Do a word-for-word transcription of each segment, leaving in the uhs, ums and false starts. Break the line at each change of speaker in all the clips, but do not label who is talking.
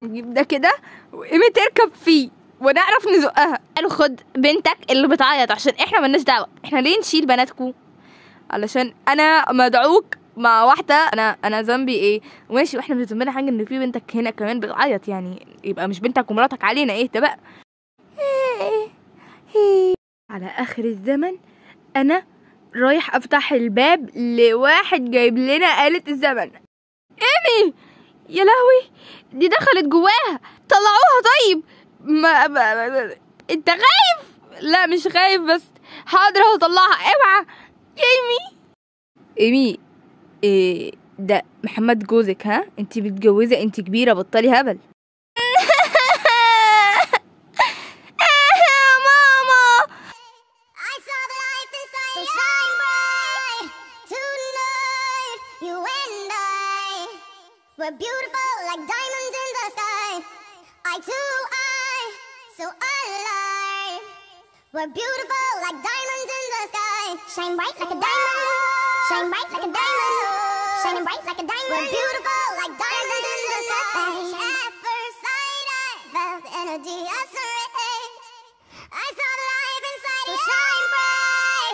نجيب ده كده وإيمي تركب فيه ونعرف نزقها. قالوا خد بنتك اللي بتعيط عشان احنا ملناش دعوه. احنا ليه نشيل بناتكم؟ علشان انا مدعوك مع واحده. انا انا ذنبي ايه؟ ماشي، واحنا مش ذنبنا حاجه ان في بنتك هنا كمان بتعيط، يعني يبقى مش بنتك ومراتك علينا. ايه ده بقى؟ على اخر الزمن انا رايح افتح الباب لواحد جايب لنا آلة الزمن. ايمي يا لهوي، دي دخلت جواها، طلعوها. طيب ما, ما, ما انت خايف؟ لا مش خايف، بس حاضر هطلعها. اوعى يا ايمي. ايمي إيه ده؟ محمد جوزك؟ ها انت متجوزه؟ انت كبيره، بطلي هبل.
We're beautiful like diamonds in the sky. Eye to eye, so alive. We're beautiful like diamonds in the sky. Shine bright like a diamond. Shine bright like a diamond. Shining bright like a diamond. We're beautiful like diamonds in the sky. At first sight, I felt the energy of sun rays. I saw the light inside. So shine bright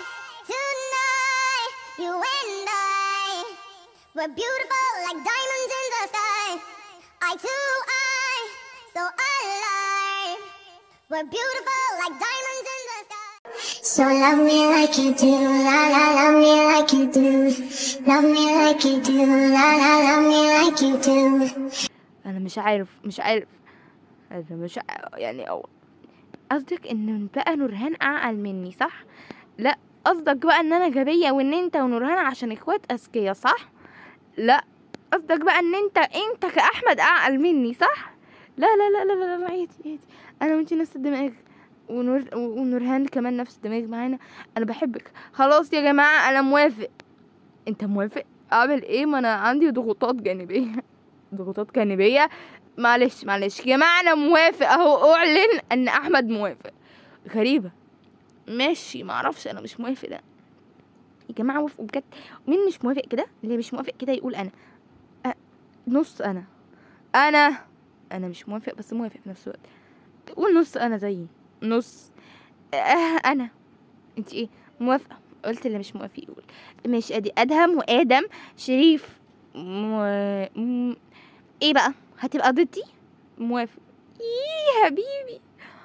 tonight, you and I. We're beautiful like diamonds in the sky. Eye to eye, so alive. We're beautiful like diamonds in the sky. So love me like you do, la la, love me like you do. Love me like you do, la la, love me like you do.
انا مش عارف مش عارف انا مش ع... يعني أو قصدك ان بقى نورهان اعقل مني صح؟ لا قصدك بقى ان انا غبية وان انت ونورهان عشان اخوات اذكياء صح؟ لا قصدك بقى ان انت انت كاحمد اعقل مني صح؟ لا لا لا لا لا, لا عادي عادي، انا وانتي نفس الدماغ، ونور ونورهان كمان نفس الدماغ معانا. انا بحبك خلاص يا جماعه، انا موافق. انت موافق؟ اعمل ايه؟ ما انا عندي ضغوطات جانبيه. ضغوطات جانبيه معلش معلش يا جماعه، انا موافق اهو. اعلن ان احمد موافق. غريبه. ماشي معرفش، انا مش موافق. ده يا جماعه وافقوا بجد. مين مش موافق كده؟ اللي مش موافق كده يقول انا أه نص. انا انا انا مش موافق بس موافق في نفس الوقت. قول نص انا زيي نص. آه انا انت ايه موافقه؟ قلت اللي مش موافق يقول. ماشي، ادي ادهم وادم شريف مو... م... ايه بقى هتبقى ضدي؟ موافق. ايه حبيبي.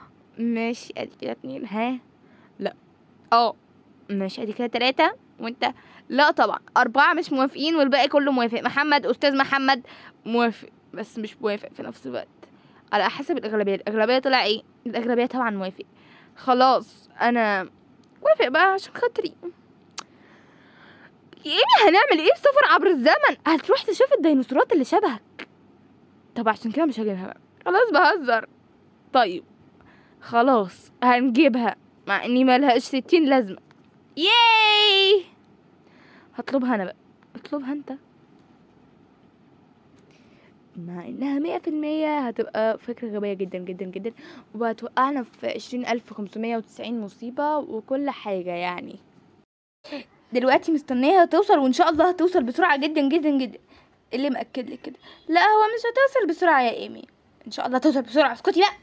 ماشي ادي كده اتنين. ها لا اه ماشي ادي كده تلاتة. وانت لا طبعا اربعة مش موافقين والباقي كله موافق. محمد استاذ محمد موافق بس مش موافق في نفس الوقت على حسب الاغلبيه. الاغلبيه طلع ايه؟ الاغلبيه طبعا موافق. خلاص انا وافق بقى عشان خاطري. ايه هنعمل ايه في سفر عبر الزمن؟ هتروح تشوف الديناصورات اللي شبهك. طب عشان كده مش هجيبها بقى. خلاص بهزر. طيب خلاص هنجيبها مع اني ملهاش ستين لازمه. ياي هطلبها انا بقى. اطلبها انت. مع انها مية في المية هتبقى فكرة غبية جدا جدا جدا، وهتوقعنا في عشرين الف خمسمية وتسعين مصيبة وكل حاجة. يعني دلوقتي مستنيها توصل، وان شاء الله هتوصل بسرعة جدا جدا جدا. اللي مأكد لك كده؟ لا هو مش هتوصل بسرعة يا ايمي، ان شاء الله هتوصل بسرعة. اسكتي بقى.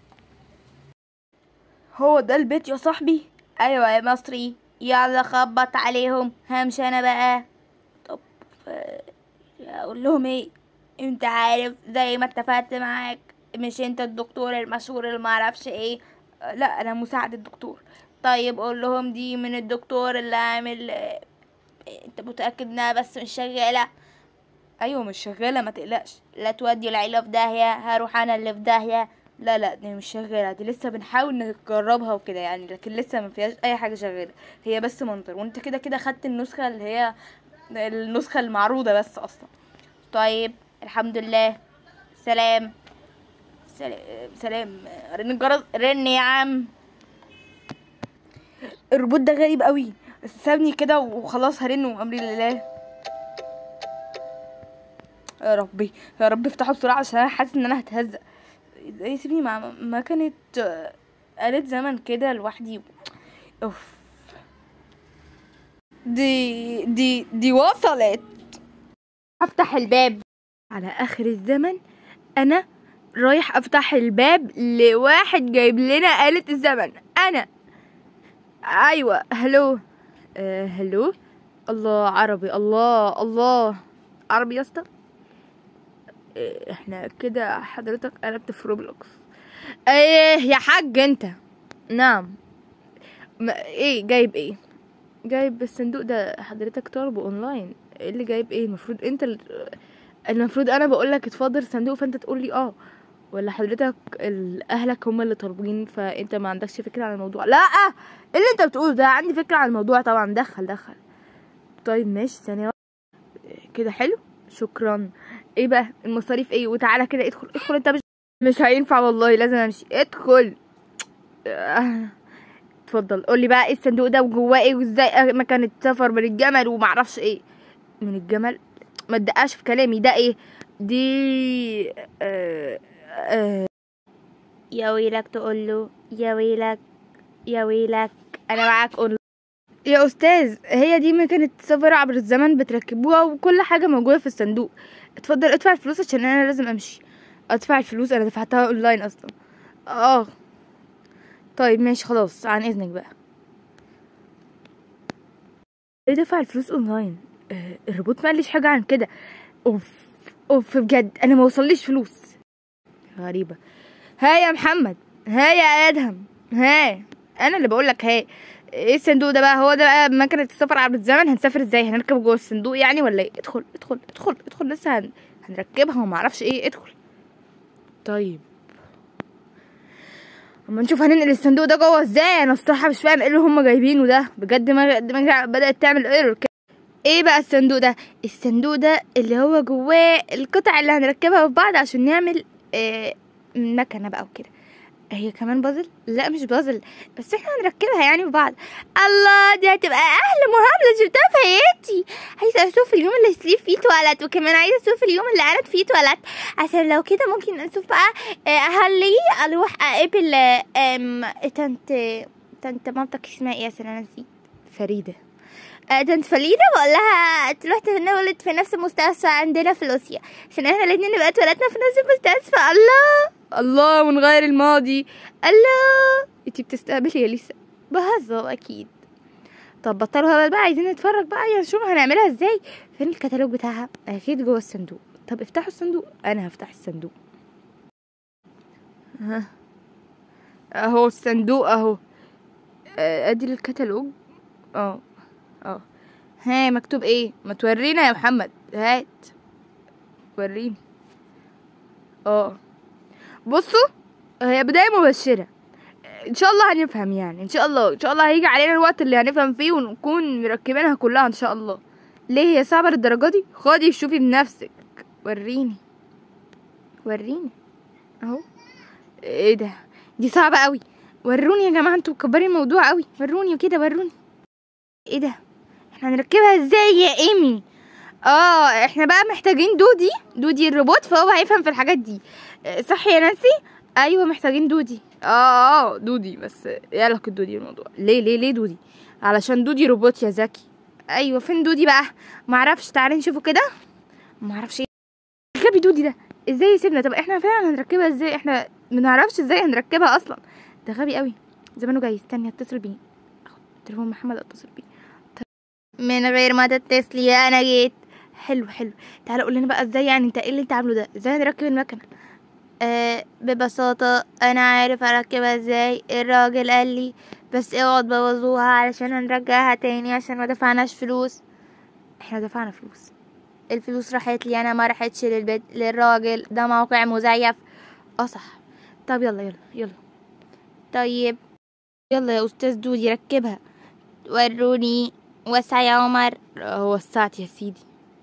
هو ده البيت يا صاحبي؟ ايوه يا مصري، يلا خبط عليهم. همشي انا بقى. طب اقول لهم ايه؟ انت عارف زي ما اتفقت معاك، مش انت الدكتور المشهور اللي معرفش ايه؟ لا انا مساعد الدكتور. طيب قول لهم دي من الدكتور اللي عامل. انت متأكد انها بس مش شغالة؟ ايوه مش شغالة ما تقلقش. لا تودي العيلة في داهية، هروح انا اللي في داهية. لا لا دي مش شغالة، دي لسه بنحاول نجربها وكده يعني، لكن لسه ما فيهاش اي حاجة شغالة. هي بس منظر، وانت كده كده خدت النسخة اللي هي النسخة المعروضة بس اصلا. طيب الحمد لله. سلام سلام سلام. رن الجرس. رن يا عم. الروبوت ده غريب قوي، بس سابني كده وخلاص هرن وامري لله. يا ربي يا رب افتحه بسرعه عشان انا حاسس ان انا هتهزق. ازاي سيبني مع ما كانت آلة زمن كده لوحدي. اوف دي دي دي وصلت. هفتح الباب. على اخر الزمن انا رايح افتح الباب لواحد جايب لنا آلة الزمن. انا ايوه هلو. آه هلو. الله عربي، الله الله عربي يا اسطى. آه احنا كده حضرتك قلبت في روبلوكس. ايه يا حاج انت؟ نعم. ما ايه جايب ايه؟ جايب الصندوق ده حضرتك طالبه اونلاين. ايه اللي جايب ايه؟ المفروض انت ال... المفروض انا بقولك اتفضل الصندوق فانت تقولي اه، ولا حضرتك ال- اهلك هم اللي طالبين فانت ما عندكش فكره عن الموضوع؟ لا ايه اللي انت بتقوله ده؟ عندي فكره عن الموضوع طبعا. دخل دخل. طيب ماشي ثانيه واحدة. كده حلو شكرا. ايه بقى المصاريف ايه؟ وتعالى كده ادخل ادخل. انت مش مش هينفع والله لازم امشي. ادخل. آه، اتفضل. قولي بقى ايه الصندوق ده وجواه ايه وازاي مكان السفر من الجمل ومعرفش ايه من الجمل. ما تدققش في كلامي. ده ايه دي؟ آه آه يا ويلك تقول له يا ويلك يا ويلك انا معاك اونلاين. يا استاذ هي دي مكنة سفر عبر الزمن بتركبوها وكل حاجة موجودة في الصندوق. اتفضل ادفع الفلوس عشان انا لازم امشي. ادفع الفلوس؟ انا دفعتها اونلاين اصلا. اه طيب ماشي خلاص عن اذنك بقى. ايه دفع الفلوس اونلاين؟ آه الروبوت ما قاليش حاجة عن كده. اوف اوف بجد انا ما وصليش فلوس. غريبة. ها يا محمد، ها يا ادهم، ها انا اللي بقول لك ها. ايه الصندوق ده بقى؟ هو ده بقى مكنة السفر عبر الزمن؟ هنسافر ازاي؟ هنركب جوه الصندوق يعني ولا ايه؟ ادخل ادخل ادخل ادخل لسه هن... هنركبها وما اعرفش ايه. ادخل. طيب اما نشوف هننقل الصندوق ده جوه ازاي. انا الصراحه مش فاهم ايه اللي هم جايبينه ده بجد. دماغي دماغي بدات تعمل ايرور كده. ايه بقى الصندوق ده؟ الصندوق ده اللي هو جواه القطع اللي هنركبها في بعض عشان نعمل آه مكنه بقى وكده. هي كمان بازل؟ لا مش بازل بس احنا هنركبها يعني في بعض. الله دي هتبقى احلى مهمة شفتها في حياتي. عايزة اشوف اليوم اللي سليف فيه اتولد، وكمان عايزة اشوف اليوم اللي قالت فيه اتولد، عشان لو كده ممكن نشوف بقى هل اروح اقابل ام تنت تنت مامتك اسمها ايه؟ عشان انا نسيت. فريدة. تنت فريدة بقول لها تروح نولد في نفس المستشفى عندنا في روسيا عشان احنا الاتنين نبقى اتولدنا في نفس المستشفى. الله الله ونغير الماضي. الله انتي بتستقبلي يا لسه؟ بهزر اكيد. طب بطلوا هبل بقى، عايزين نتفرج بقى يا شوف هنعملها ازاي. فين الكتالوج بتاعها؟ اكيد جوه الصندوق. طب افتحوا الصندوق. انا هفتح الصندوق. ها اهو الصندوق اهو. ادي الكتالوج. اه اه ها مكتوب ايه؟ ما تورينا يا محمد. هات وريني. اه بصوا هي بداية مبشرة. ان شاء الله هنفهم يعني. ان شاء الله ان شاء الله هيجي علينا الوقت اللي هنفهم فيه ونكون مركبينها كلها ان شاء الله. ليه هي صعبة للدرجة دي؟ خدي شوفي بنفسك. وريني وريني اهو. ايه ده؟ دي صعبة قوي. وروني يا جماعة انتوا مكبرين الموضوع قوي. وروني كده وروني. ايه ده؟ احنا هنركبها ازاي يا ايمي؟ اه احنا بقى محتاجين دودي. دودي الروبوت فهو هيفهم في الحاجات دي. صح يا نانسي؟ ايوه محتاجين دودي. اه اه دودي بس ايه علاقة دودي الموضوع؟ ليه ليه ليه دودي؟ علشان دودي روبوت يا زكي. ايوه فين دودي بقى؟ معرفش. تعالي نشوفه كده. معرفش ايه غبي دودي ده ازاي يسيبنا. طب احنا فعلا هنركبها ازاي؟ احنا منعرفش ازاي هنركبها اصلا. ده غبي قوي. زمانه جاي. استني اتصل بيه. اخد تليفون محمد اتصل بيه. من غير ما تتصلي انا جيت. حلو حلو. تعالى قول لنا بقى ازاي يعني. انت ايه اللي انت عامله ده؟ ازاي هنركب المكنه؟ آه ببساطه انا عارف اركبها ازاي. الراجل قال لي بس اوعوا تبوظوها علشان هنرجعها تاني عشان ما دفعناش فلوس. احنا دفعنا فلوس. الفلوس راحت لي انا ما راحتش للبيت للراجل. ده موقع مزيف. اه صح. طب يلا يلا يلا. طيب يلا يا استاذ دودي ركبها. وروني. وسع يا عمر. هو وسعت يا سيدي.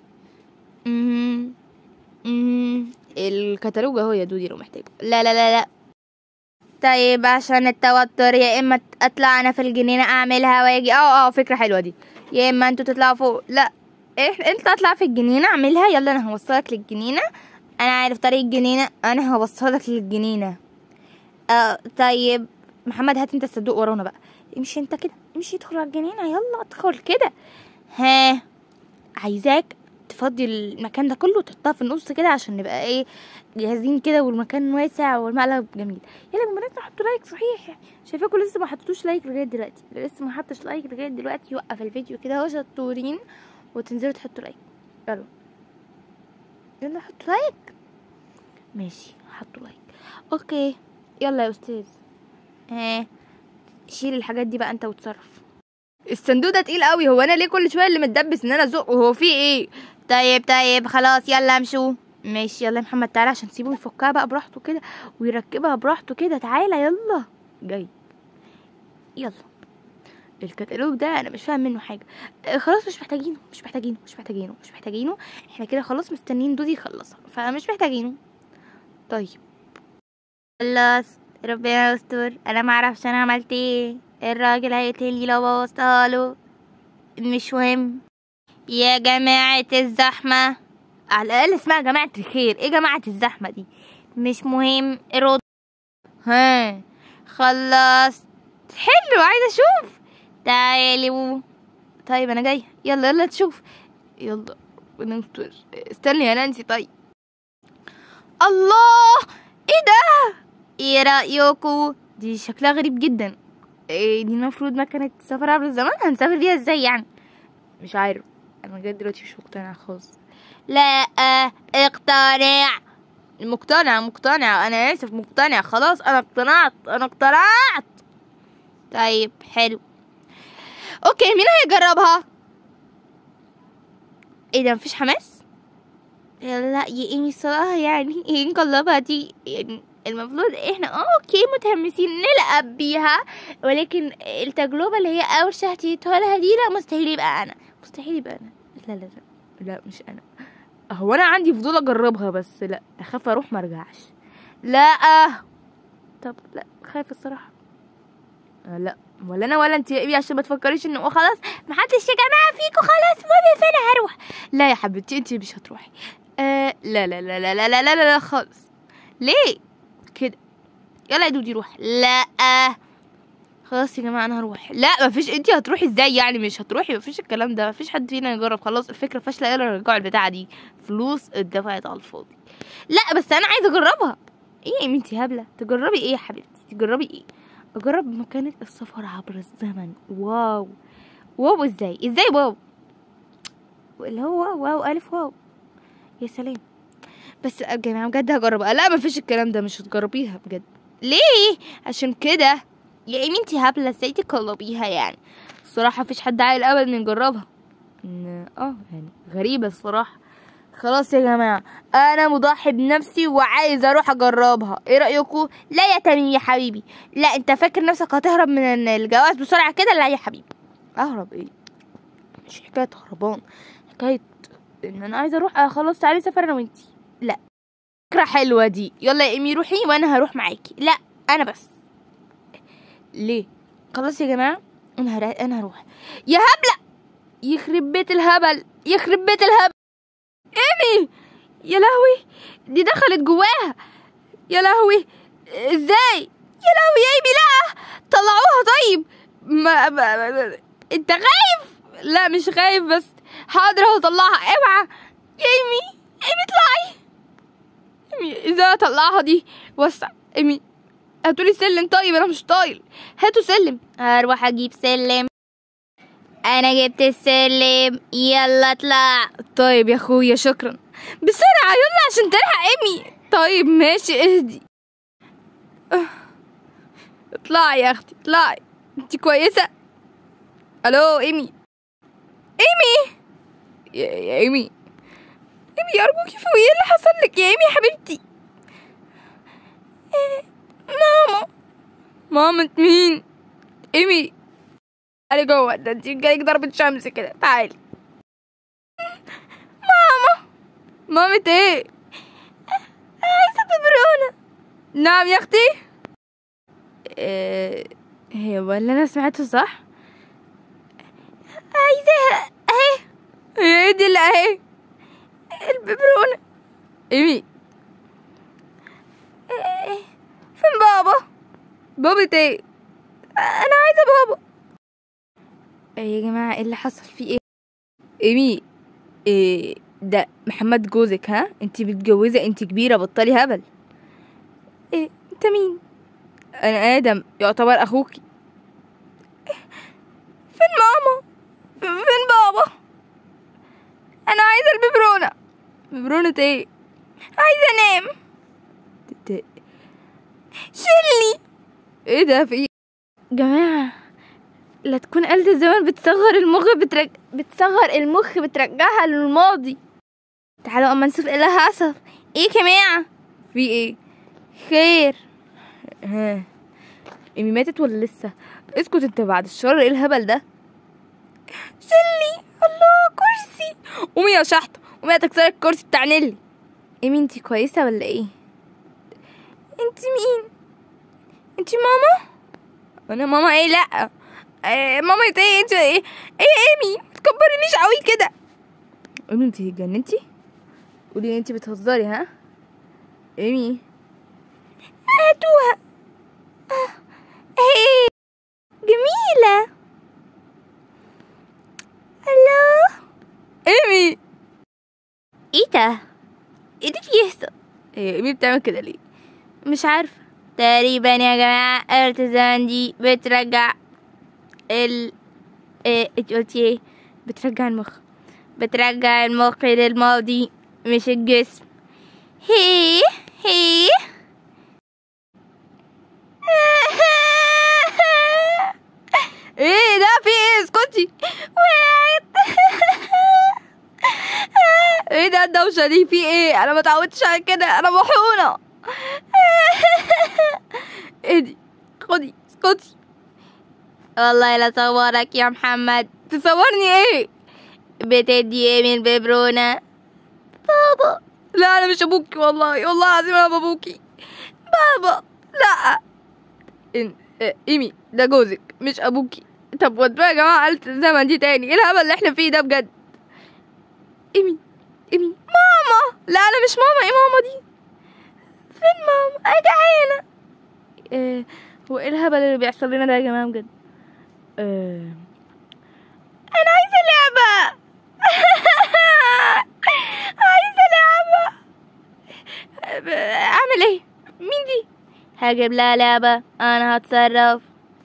امم امم الكتالوج اهو يا دودي لو محتاج. لا لا لا لا. طيب عشان التوتر يا اما اطلع انا في الجنينه اعملها واجي. اه اه فكره حلوه دي. يا اما انتوا تطلعوا فوق. لا ايه انت اطلع في الجنينه اعملها. يلا انا هوصلك للجنينه. انا عارف طريق الجنينه. انا هوصلك للجنينه. اه طيب محمد هات انت الصندوق ورانا بقى. امشي انت كده. امشي ادخل على الجنينه. يلا ادخل كده. ها عايزاك تفضي المكان ده كله وتحطها في النص كده عشان نبقى ايه جاهزين كده والمكان واسع والمقلب جميل. يلا يا بنات حطوا لايك صحيح، شايفاكم لسه ما حطيتوش لايك لغايه دلوقتي، اللي لسه ما حطش لايك لغايه دلوقتي يوقف الفيديو كده اهو شطورين وتنزلوا تحطوا لايك. يلا يلا حطوا لايك. ماشي حطوا لايك. اوكي يلا يا استاذ. ها شيل الحاجات دي بقى انت وتصرف. الصندوق ده تقيل قوي، هو انا ليه كل شويه اللي متدبس ان انا ازقه؟ هو في ايه؟ طيب طيب خلاص يلا امشوا. ماشي يلا يا محمد تعالى عشان تسيبه يفكها بقى براحته كده ويركبها براحته كده. تعالى يلا جاي. يلا الكتالوج ده انا مش فاهم منه حاجه. آه خلاص مش محتاجينه مش محتاجينه مش محتاجينه مش محتاجينه احنا كده خلاص مستنيين دودي يخلصها فمش محتاجينه. طيب خلاص ربنا يستر. انا ما اعرفش انا عملت ايه، الراجل هيقتلني لو بوظتها له. مش مهم يا جماعه الزحمه، على الاقل اسمها جماعه الخير، ايه جماعه الزحمه دي؟ مش مهم رد. ها خلصت حلو عايزه اشوف. تعالوا طيب انا جايه. يلا يلا تشوف. يلا نستر. استني يا نانسي. طيب الله ايه ده؟ ايه رايكم؟ دي شكلها غريب جدا. إيه دي المفروض مكنه سفر عبر الزمن، هنسافر بيها ازاي يعني؟ مش عارف انا لغايه دلوقتي مش مقتنعه خالص. لا اقتنع. مقتنع مقتنع انا اسف مقتنع خلاص انا اقتنعت انا اقتنعت. طيب حلو اوكي مين هيجربها؟ ايه ده مفيش حماس؟ لا يا ايمي الصراحه يعني ايه نجربها دي؟ يعني المفروض احنا اه اوكي متحمسين نلعب بيها، ولكن التجربه اللي هي اول شهر تقولها دي لا مستحيل يبقى انا مستحيل يبقى انا لا لا لا لا مش انا. هو انا عندي فضول اجربها بس لا اخاف اروح مرجعش. لا طب لا خايف الصراحه. آه لا ولا انا ولا انت يا ايمي عشان ما تفكريش انه خلاص محدش يا جماعه فيكم خلاص ما فانا هروح. لا يا حبيبتي انت مش هتروحي. آه لا لا لا لا لا لا لا لا, لا خالص. ليه كده؟ يلا يا دودي روح. لا خلاص يا جماعه انا هروح. لا مفيش. انت هتروحي ازاي يعني؟ مش هتروحي مفيش الكلام ده مفيش حد فينا يجرب خلاص الفكره فاشله. يلا رجعوا البتاعه دي فلوس اتدفعت على الفاضي. لا بس انا عايزه اجربها. ايه يا بنتي هبله تجربي ايه يا حبيبتي؟ تجربي ايه؟ اجرب مكانه السفر عبر الزمن. واو واو ازاي ازاي واو اللي هو واو واو الف واو يا سلام. بس يا جماعه بجد هجربها. لا مفيش الكلام ده مش هتجربيها بجد. ليه؟ عشان كده يا ايمي انتي هبله ازاي تجربيها يعني؟ الصراحه مفيش حد عاقل ابدا يجربها. اه يعني غريبه الصراحه. خلاص يا جماعه انا مضحي بنفسي وعايز اروح اجربها. ايه رايكم؟ لا يا تميم يا حبيبي لا. انت فاكر نفسك هتهرب من الجواز بسرعه كده؟ لا يا حبيبي. اهرب ايه؟ مش حكايه هربان، حكايه ان انا عايزه اروح. آه خلاص تعالي سافر انا وانتي. لا فكره حلوه دي. يلا يا ايمي روحي وانا هروح معاكي. لا انا بس. ليه؟ خلاص يا جماعه انا هر... انا هروح. يا هبله يخرب بيت الهبل يخرب بيت الهبل. ايمي يا لهوي دي دخلت جواها. يا لهوي ازاي؟ يا لهوي يا ايمي لا طلعوها. طيب ما, ما... ما... انت خايف؟ لا مش خايف بس حاضر اهو طلعها. اوعى يا ايمي. ايمي اطلعي. ايمي ازاي اطلعها دي؟ وسع ايمي. هاتولي سلم. طيب انا مش طايل. هاتوا سلم. هروح اجيب سلم. انا جبت السلم يلا اطلع. طيب يا اخويا شكرا. بسرعه يلا عشان تلحق ايمي. طيب ماشي اهدي. أه. اطلعي يا اختي اطلعي. انت كويسه؟ الو ايمي. ايمي يا, يا ايمي. ايمي ارجوكي فوقي. ايه اللي حصل لك يا ايمي يا حبيبتي؟ إيه؟ ماما. ماما مين؟ ايمي تعالي جوه. ده انتي جايلك ضربة شمس كده. تعالي. ماما. مامة ايه؟ عايزة ببرونة. نعم يا اختي. ايه هي ولا انا سمعته صح؟ عايزاها اهي. هي دي اللي اهي الببرونة. ايمي ايه فين بابا؟ بابا ايه؟ انا عايزة بابا. ايه يا جماعة ايه اللي حصل؟ فيه ايه؟ ايمي ايه ده محمد جوزك؟ ها انتي متجوزة، انتي كبيرة، بطلي هبل. ايه انت مين؟ انا ادم، يعتبر اخوكي. فين ماما؟ فين بابا؟ انا عايزة الببرونة. ببرونة ايه؟ عايزة انام. شيلني. ايه ده؟ في ايه جماعة؟ لا تكون آلة الزمن بتصغر المخ بترج... بتصغر المخ بترجعها للماضي. تعالوا اما نشوف ايه اللي حصل. ايه جماعة؟ في ايه؟ خير؟ ها ايمي ماتت ولا لسه؟ اسكت انت بعد الشر، ايه الهبل ده؟ شلي. الله، كرسي. قومي يا شحطة، قومي هتكسري الكرسي بتاع نيلي. ايمي انتي كويسة ولا ايه؟ انتي مين؟ انتي ماما؟ انا ماما ايه؟ لا إيه ماما ايه؟ انت ايه؟ ايه ايمي؟ متكبرنيش قوي كده. ايمي انتي اتجننتي؟ قولي انتي بتهزري. ها ايمي؟ هاتوها. ايه جميلة. الو ايمي. ايه ده؟ ايه ده بيحصل؟ ايه ايمي بتعمل كده ليه؟ مش عارفة. تقريبا يا جماعة آلة الزمن دي بترجع ال ايه انت قلتي ايه؟ بترجع المخ. بترجع المخ للماضي مش الجسم. هي هي ايه ده؟ في ايه؟ اسكتي. وقعت. ايه ده الدوشة دي؟ في ايه؟ انا ما اتعودتش على كده، انا محونة. ايه دي؟ خدي اسكتي. والله لا صورك يا محمد. تصورني ايه؟ بتدي ايه من ببرونة؟ بابا. لا انا مش ابوكي، والله والله العظيم انا بابوكي. بابا لا. إن... ايمي ده جوزك مش ابوكي. طب ودوا يا جماعة آلة الزمن دي تاني. ايه الهبل اللي احنا فيه ده بجد؟ ايمي ايمي ماما. لا انا مش ماما. ايه ماما دي؟ فين ماما؟ انا جعانة. ايه هو ايه الهبل اللي بيحصل لنا ده يا جماعة بجد؟ ايه انا عايزة لعبة. عايزة لعبة. اعمل ايه؟ مين دي؟ هجيب لها لعبة، انا هتصرف.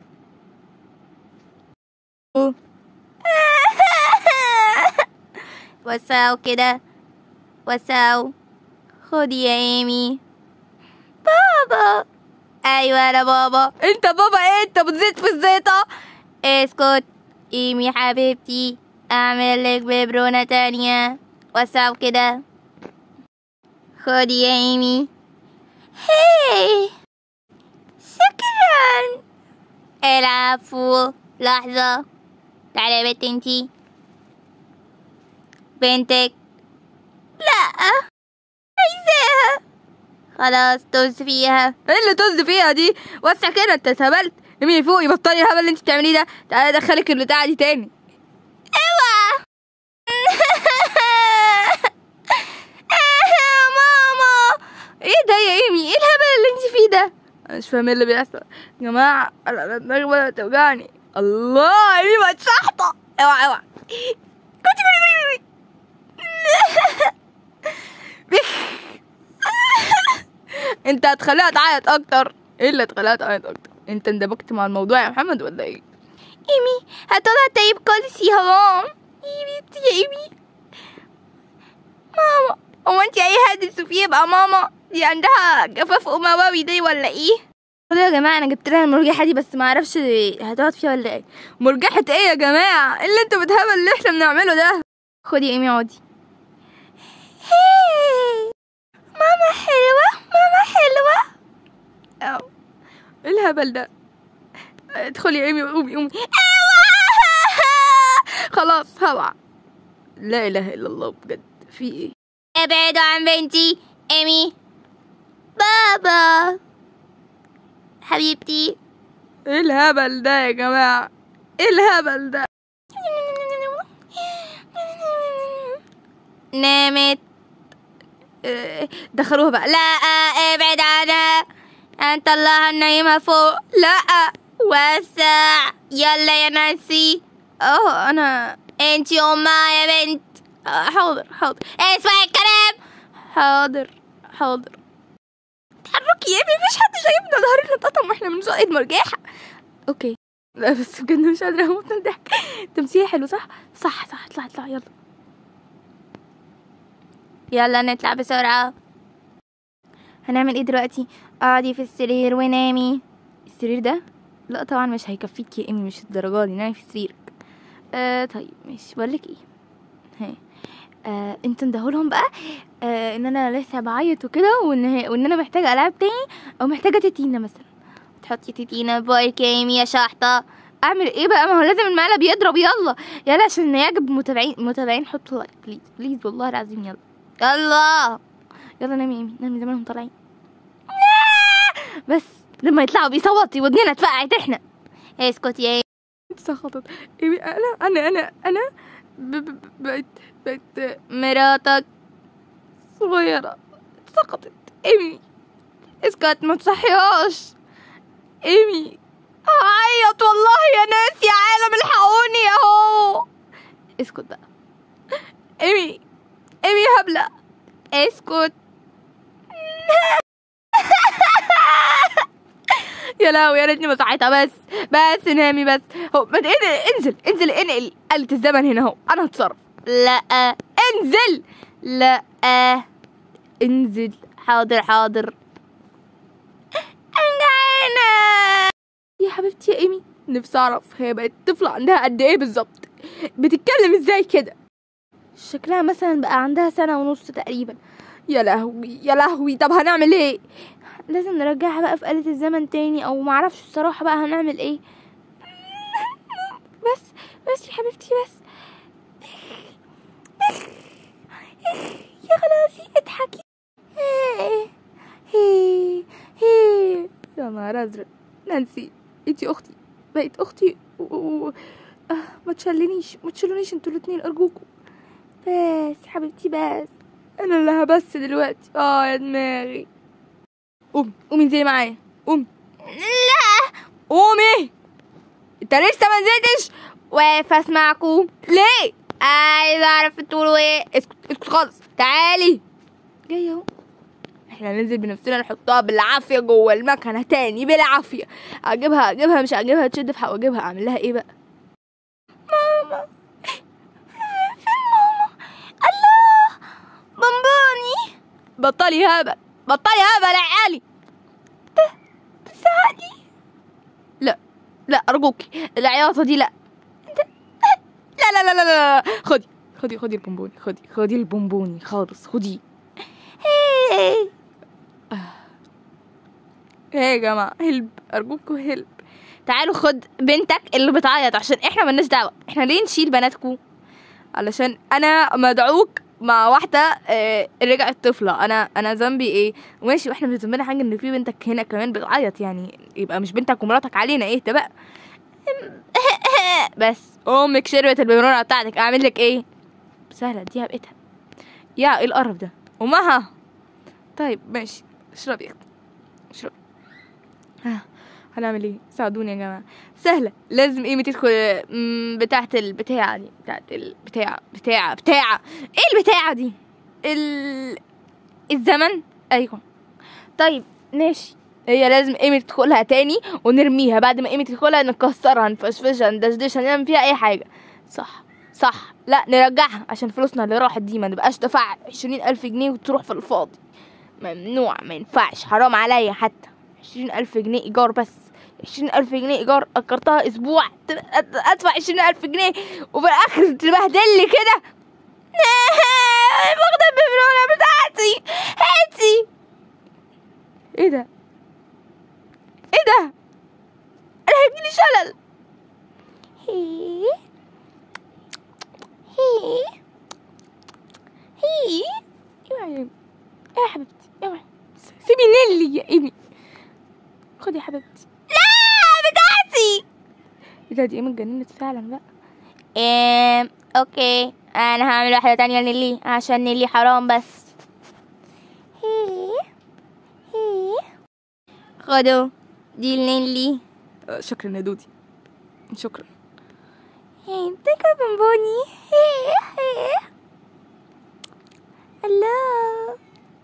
وسعوا كده، وسعوا. خدي يا ايمي. بابا. ايوه انا بابا. انت بابا ايه؟ انت بتزيد في الزيطة. اسكت ايمي حبيبتي، اعمل لك ببرونة تانية. وسعوا كده. خدي يا ايمي. هاي شكرا. العفو. لحظة. تعالي يا بنت انتي. بنتك. لا عايزاها. خلاص طز فيها. ايه اللي طز فيها دي؟ وسع كده، انت اتهبلت. امي فوقي، بطلي الهبل اللي انت بتعمليه ده. تعالي ادخلك البتاعة دي تاني. اوعى. ماما. ايه ده يا ايمي؟ ايه الهبل اللي انت فيه ده؟ انا مش فاهم ايه اللي بيحصل يا جماعة. انا دماغي بدأت توجعني. الله ايمي بقت شحطة. اوعى اوعى. كنتي كنتي كنتي. انت هتخليها تعيط اكتر. ايه اللي هتخليها تعيط اكتر؟ انت اندمجت مع الموضوع يا محمد ولا ايه؟ ايمي هتطلع طيب كلسي حرام. ايمي يا ايمي. ماما هو انت اي حد تشوفيه يبقى ماما؟ دي عندها جفاف اموي دي ولا ايه؟ يا جماعه انا جبت لها المرجحه دي بس ما اعرفش هتقعد فيها ولا ايه. مرجحه ايه يا جماعه؟ ايه اللي انتوا بتهبل اللي احنا بنعمله ده؟ خدي يا ايمي اقعدي. هاي ماما حلوه، ماما حلوه. أو. ايه الهبل ده؟ ادخلي يا ايمي، قومي قومي. خلاص هوعى. لا اله الا الله بجد. في ايه؟ ابعدوا عن بنتي ايمي. بابا حبيبتي. ايه الهبل ده يا جماعة؟ ايه الهبل ده؟ نامت. دخلوها بقى. لا ابعد عنها. هنطلعها نايمة فوق. لا وسع. يلا يا نانسي. اه انا. انتي امها يا بنت. آه حاضر حاضر. اسمع الكلام. حاضر حاضر. اتحركي يا ابني، مفيش حد شايفنا، ظهرنا اتقطم واحنا بنزق المرجحة. اوكي. لا بس بجد مش قادرة اموت من الضحك. تمثيل حلو صح؟ صح صح. اطلع اطلع يلا. يلا نطلع بسرعة. هنعمل ايه دلوقتي؟ اقعدي في السرير ونامي. السرير ده؟ لا طبعا مش هيكفيكي يا امي، مش الدرجة دي، نامي في سريرك. آه طيب ماشي. بقولك ايه، ها آه انتوا اندهولهم بقى آه ان انا لسه بعيط وكده، وان وان انا محتاجة العاب تاني، او محتاجة تتينة مثلا. تحطي تتينة بايك يا ايمي يا شحطة. اعمل ايه بقى؟ ما هو لازم المقلب يضرب. يلا يلا عشان يعجب متابعين. متابعين حطوا لايك بليز بليز والله العظيم. يلا يلا يلا نامي يا ايمي، نامي زمانهم طالعين. بس لما يطلعوا بيصوتي ودننا اتفقعت احنا. اسكتي يا ايمي. سخطت ايمي. انا انا انا انا ب- ب- بقيت بقيت مراتك صغيرة. سقطت ايمي. اسكت ما تصحيهاش ايمي. هعيط والله يا ناس يا عالم، الحقوني اهو. اسكت بقى ايمي. ايمي يا هبلة اسكت. يا لهوي يا ريتني ما صحيتها. بس بس نامي بس. هو ما تقل- انزل انزل انقل آلة الزمن هنا اهو، انا هتصرف. لا انزل. لا انزل. حاضر حاضر. انجعنا يا حبيبتي يا ايمي. نفسي اعرف هي بقت طفلة عندها قد ايه بالظبط، بتتكلم ازاي كده؟ شكلها مثلا بقى عندها سنة ونص تقريبا. يا لهوي يا لهوي. طب هنعمل ايه؟ لازم نرجعها بقى في آلة الزمن تاني، او معرفش الصراحة بقى هنعمل ايه. بس بس يا حبيبتي بس. يا خلاصي اضحكي. يا نهار ازرق. نانسي انتي اختي، بقيت اختي و... و... آه ما تشلنيش ما تشلونيش انتوا الاتنين ارجوكوا. بس حبيبتي بس. انا اللي هبس دلوقتي. اه يا دماغي. قومي قومي انزلي معايا. قومي. لا قومي. انت لسه ما نزلتش؟ واقف اسمعكوا ليه؟ عايز اعرف تقولوا ايه. اسكت اسكت خالص. تعالي. جايه اهو. احنا ننزل بنفسنا نحطها بالعافيه جوه المكنه تاني بالعافيه. اجيبها اجيبها مش اجيبها تشد في حواجبها. اعمل لها ايه بقى؟ ماما فين ماما؟ الله بونبوني. بطلي هبل بطلي هبل يا عالي. بتزعقي؟ لا لا ارجوكي العياطه دي لا. لا لا لا لا لا. خدي خدي خدي البونبوني. خدي خدي البونبوني خالص. خدي. ايه يا جماعه هلب ارجوكوا هلب. تعالوا خد بنتك اللي بتعيط عشان احنا ملناش دعوه. احنا ليه نشيل بناتكم؟ علشان انا مدعوك مع واحده آه رجعت طفله. انا انا ذنبي ايه؟ ماشي واحنا مش ذنبنا حاجه ان في بنتك هنا كمان بتعيط، يعني يبقى مش بنتك ومراتك علينا. ايه ده بقى؟ بس امك شربت البيبرونه بتاعتك اعمل لك ايه؟ سهله اديها بقيتها. يا ايه القرف ده؟ امها. طيب ماشي اشربي يا اختي اشربي. ها هنعمل ايه؟ ساعدوني يا جماعه. سهله. لازم ايمي تدخل بتاعه البتاعه دي بتاعه البتاعه بتاعه بتاعه ايه البتاعه دي؟ ال الزمن. ايوه طيب ماشي. هي لازم ايمي تدخلها تاني ونرميها. بعد ما ايمي تدخلها نكسرها نفشفشها ندشدشها نعمل فيها اي حاجه. صح صح. لا نرجعها عشان فلوسنا اللي راحت دي ما نبقاش دفع عشرين الف جنيه وتروح في الفاضي. ممنوع ما ينفعش. حرام عليا. حتى عشرين الف جنيه ايجار بس. عشرين الف جنيه ايجار اجرتها اسبوع ادفع عشرين الف جنيه وفي الاخر تبهدلي كده. واخده البيبرونه بتاعتي هاتي. ايه ده ايه ده؟ انا هيجيلي شلل. هي هي هي اوعي يا حبيبتي اوعي. سيبي نيلي يا ايمي. خدي يا حبيبتي. لا بتاعتي. ايه ده؟ دي ايمي اتجننت فعلا بقى. ايه اوكي انا هعمل واحده تانية لنيلي عشان نيلي حرام. بس هي هي خدوا دي لنيلي. شكرا يا دودي شكرا. هي تاكل بونبوني. الله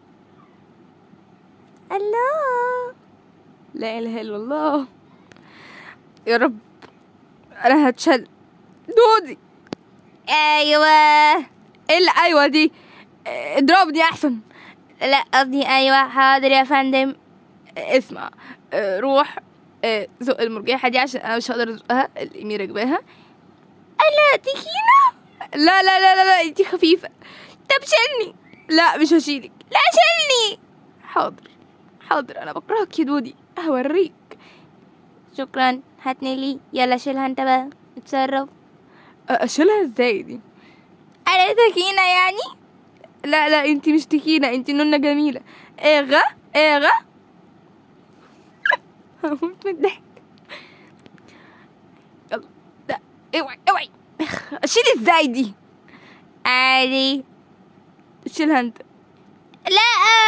الله، لا اله الا الله. يا رب انا هتشل. دودي. ايوه. ايه اللي ايوه دي؟ اضربني احسن. لا قصدي ايوه. حاضر يا فندم. اسمع، روح زق المرجيحة دي عشان انا مش هقدر ازقها. الاميرة جواها. الا تخينة. لا لا لا لا لا انتي خفيفة. طب شيلني. لا مش هشيلك. لا شيلني. حاضر حاضر، انا بكرهك يا دودي، هوريك. شكرا. هاتني لي. يلا شيلها انت بقى، اتصرف. اشيلها ازاي دي؟ انا تخينة يعني؟ لا لا انتي مش تخينة، انتي نونة جميلة. اغا اغا. هموت من الضحك. يلا. لا اوعي اوعي. اشيل ازاي دي؟ عادي. شيلها انت. لا.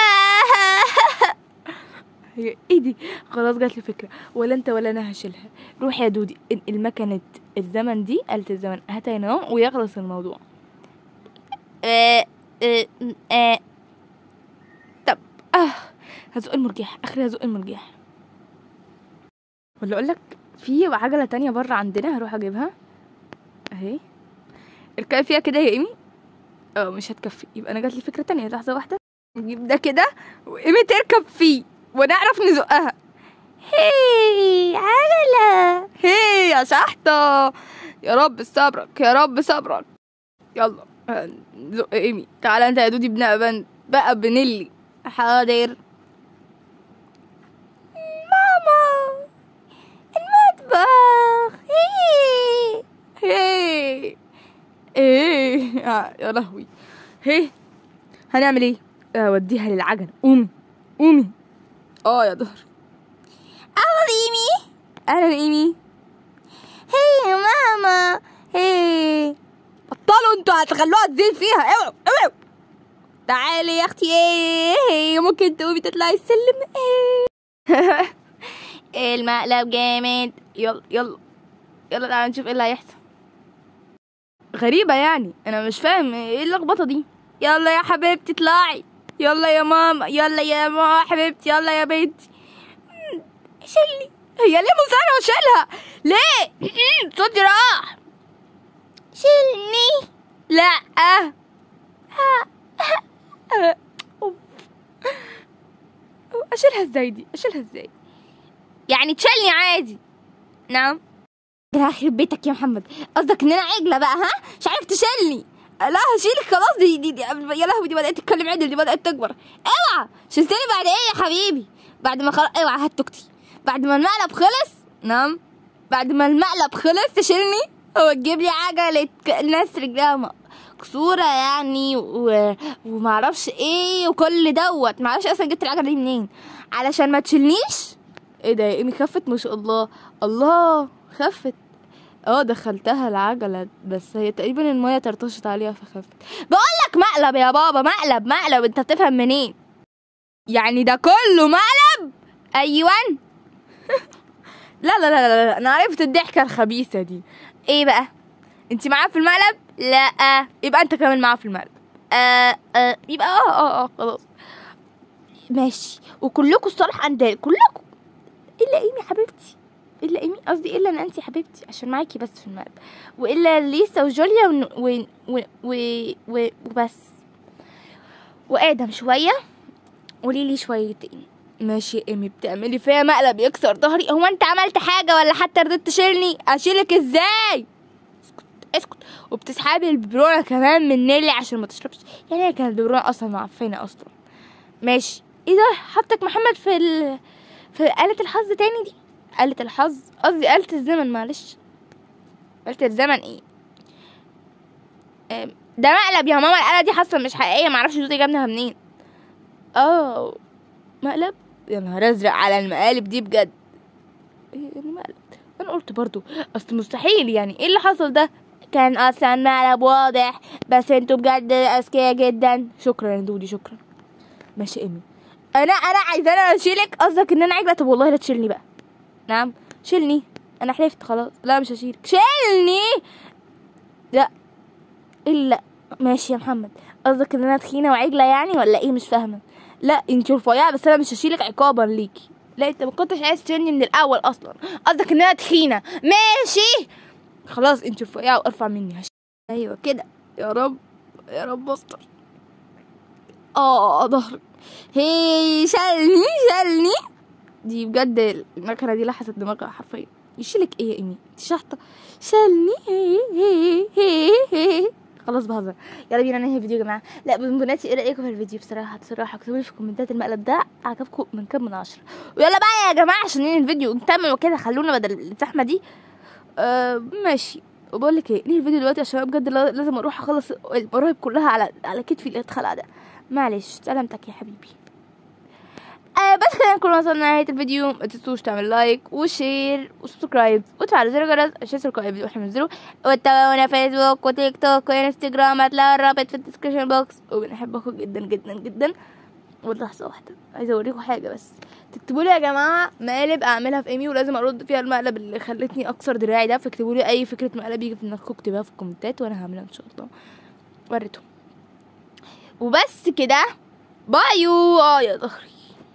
هي ايه دي؟ خلاص جات لي فكره، ولا انت ولا انا هشيلها. روح يا دودي انقل مكنه الزمن دي، آلة الزمن، هاتها هنا ويخلص الموضوع. اه اه اه طب اه هزق المرجيح، اخري هزق المرجيح. ولا اقول لك في عجله تانية بره عندنا، هروح اجيبها اهي. اركبي فيها كده يا ايمي. اه مش هتكفي، يبقى انا جات لي فكره تانية. لحظه واحده، نجيب ده كده وايمي تركب فيه ونعرف نزقها. هي عجله. هي يا شحطه. يا رب صبرك يا رب صبرك. يلا زق ايمي. تعالى انت يا دودي بنقى بقى بنلي. حاضر. ماما المطبخ. هي هي ايه يا لهوي. هي هنعمل ايه؟ اوديها للعجله. قومي قومي. اه يا ظهر. اهلا ايمي. اهلا ايمي. هي يا ماما. هي بطلوا انتوا هتخلوها تزيد فيها. اوعوا اوعوا. تعالي يا اختي. ايه ممكن تقومي تطلعي السلم. ايه المقلب جامد. يلا يلا يلا تعالى نشوف ايه اللي هيحصل. غريبة يعني، انا مش فاهم ايه اللخبطة دي. يلا يا حبيبتي اطلعي. يلا يا ماما. يلا يا ماما حبيبتي. يلا يا بنتي. شيلني. هي ليه مصارة وشيلها ليه؟ صوتي راح. شيلني. لا. اشيلها ازاي دي؟ اشيلها ازاي يعني؟ تشيلني عادي. نعم. ده يخرب بيتك يا محمد، قصدك ان انا عجله بقى؟ ها مش عارف تشيلني. لا هشيلك خلاص. دي دي, دي يا لهوي، دي بدات تتكلم عدل، دي بدات تكبر. اوعى. شلتني بعد ايه يا حبيبي؟ بعد ما خلاص. اوعى هات توكتي. بعد ما المقلب خلص. نعم. بعد ما المقلب خلص تشيلني وتجيب لي عجله الناس رجلها كسوره يعني و... ومعرفش ايه وكل دوت. معرفش اصلا جبت العجله دي منين علشان ما تشيلنيش. ايه ده يا ايمي؟ خفت ما شاء الله. الله خفت. اه دخلتها العجله بس هي تقريبا الميه طرطشت عليها فخفت. بقول لك مقلب يا بابا. مقلب مقلب. انت بتفهم منين يعني؟ ده كله مقلب. ايوه. لا لا لا لا انا عرفت الضحكه الخبيثه دي. ايه بقى؟ انت معاه في المقلب؟ لا. يبقى انت كمان معاه في المقلب. آه آه يبقى اه اه اه خلاص ماشي. وكلكم الصراحه عندي كلكم الا ايمي حبيبتي. الا ايمي قصدي الا نانسي حبيبتي عشان معاكي بس في المقلب، والا ليسا وجوليا ون... و... و... و... و... وبس، وادم شويه وليلي شويتين. ماشي يا ايمي. بتعملي فيا مقلب يكسر ظهري. هو انت عملت حاجه ولا حتى رضيت تشيلني؟ اشيلك ازاي؟ اسكت اسكت. وبتسحبي البرونه كمان من نيلي عشان ما تشربش. يعني هي كانت البرونه اصلا معفنه اصلا. ماشي. ايه ده؟ حطك محمد في ال... في آلة الحظ تاني دي. آلة الحظ قصدي آلة الزمن. معلش آلة الزمن ايه؟ ده مقلب يا ماما. الآلة دي حصل مش حقيقية. معرفش جوزي جابنها منين. اه مقلب. يا نهار ازرق على المقالب دي بجد. ايه المقلب؟ انا قلت برضو اصل مستحيل يعني. ايه اللي حصل ده؟ كان اصلا مقلب واضح. بس انتوا بجد اذكياء جدا. شكرا يا دودي شكرا. ماشي ايمي. انا انا عايزه انا اشيلك. قصدك ان انا عاجبه؟ طب والله لا تشيلني بقى. نعم شيلني. انا حلفت خلاص. لا مش هشيلك. شيلني. لا الا ماشي يا محمد. قصدك ان انا تخينه وعجله يعني ولا ايه؟ مش فاهمه. لا انت رفيعه بس انا مش هشيلك عقابا ليكي. لا انت ما كنتش عايز تشيلني من الاول اصلا. قصدك ان انا تخينه ماشي خلاص، انت رفيعه وارفع مني. هش... ايوه كده. يا رب يا رب استر. اه ظهري. هي شالني شالني. دي بجد المكنه دي لحست دماغها حرفيا. يشيلك ايه يا ايمي؟ انت شحطه. شالني. هي هي هي هي. خلاص بهزر. يلا بينا ننهي الفيديو يا جماعه. لا بناتي ايه رايكم في الفيديو؟ بصراحه بصراحه اكتبوا لي في الكومنتات المقلب ده عجبكم من كام من عشرة. ويلا بقى يا جماعه عشان ننهي الفيديو نكمل وكده، خلونا بدل الزحمه دي. آه ماشي. وبقول لك ايه، ننهي الفيديو دلوقتي عشان بجد لازم اروح اخلص المراهب كلها على على كتفي اللي اتخلع ده. معلش سلامتك يا حبيبي. آه بس كده نكون وصلنا لنهاية الفيديو. ما تنسوش تعمل لايك وشير وسبسكرايب وتفعلوا زر الجرس عشان تلقوا اي فيديو احنا بننزله. وتابعونا فيسبوك وتيك توك وانستجرام، هتلاقوا الرابط في الديسكريبشن بوكس. وبنحبكم جدا جدا جدا. ولحظة واحدة عايزة اوريكم حاجة بس. تكتبوا لي يا جماعة مقالب اعملها في ايمي ولازم ارد فيها المقلب اللي خلتني اكسر دراعي ده، فاكتبوا لي اي فكرة مقلب يجي في دماغكم اكتبوها في الكومنتات وانا هعملها ان شاء الله. وريتهم. وبس كده. بايو. اه يا ظهري.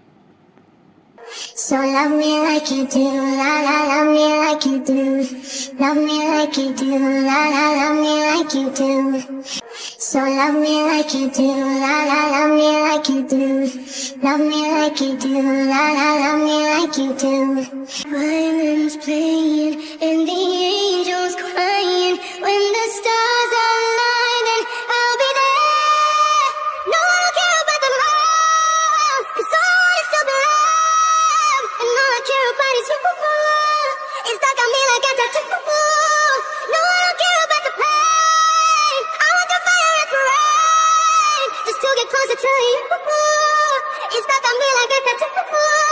So love me like you do, la la, love me like you do. Love me like you do, la la, love me like you do. So love me like you do, la la, love me like you do. Love me like you do, la la, love me like you do. Violins playing and the angels crying. When the stars align and I'll be there. No, I don't care about the love, 'cause all is still below. And all I care about is you. It's stuck on me like a tattoo. No, I don't care about the pain. I want the fire and rain, just to get closer to you. It's stuck on me like a tattoo.